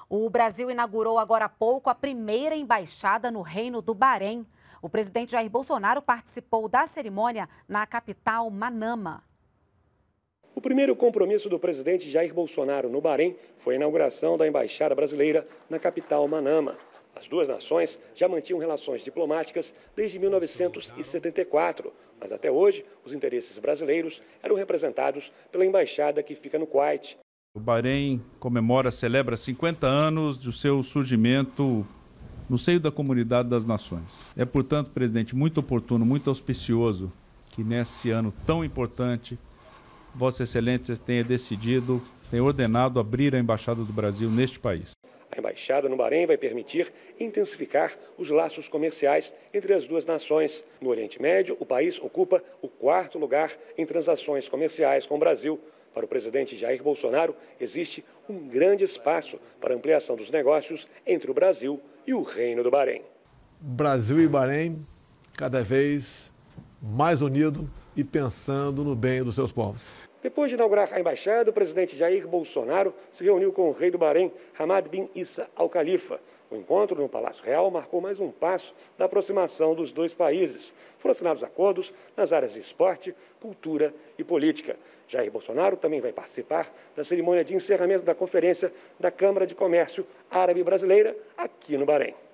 O Brasil inaugurou agora há pouco a primeira embaixada no Reino do Bahrein. O presidente Jair Bolsonaro participou da cerimônia na capital, Manama. O primeiro compromisso do presidente Jair Bolsonaro no Bahrein foi a inauguração da embaixada brasileira na capital, Manama. As duas nações já mantinham relações diplomáticas desde 1974, mas até hoje os interesses brasileiros eram representados pela embaixada que fica no Kuwait. O Bahrein celebra 50 anos do seu surgimento no seio da comunidade das nações. É, portanto, presidente, muito oportuno, muito auspicioso que nesse ano tão importante, Vossa Excelência tenha ordenado abrir a Embaixada do Brasil neste país. A embaixada no Bahrein vai permitir intensificar os laços comerciais entre as duas nações. No Oriente Médio, o país ocupa o 4º lugar em transações comerciais com o Brasil. Para o presidente Jair Bolsonaro, existe um grande espaço para a ampliação dos negócios entre o Brasil e o Reino do Bahrein. Brasil e Bahrein cada vez mais unidos e pensando no bem dos seus povos. Depois de inaugurar a embaixada, o presidente Jair Bolsonaro se reuniu com o rei do Bahrein, Hamad bin Issa Al Khalifa. O encontro no Palácio Real marcou mais um passo da aproximação dos dois países. Foram assinados acordos nas áreas de esporte, cultura e política. Jair Bolsonaro também vai participar da cerimônia de encerramento da Conferência da Câmara de Comércio Árabe Brasileira aqui no Bahrein.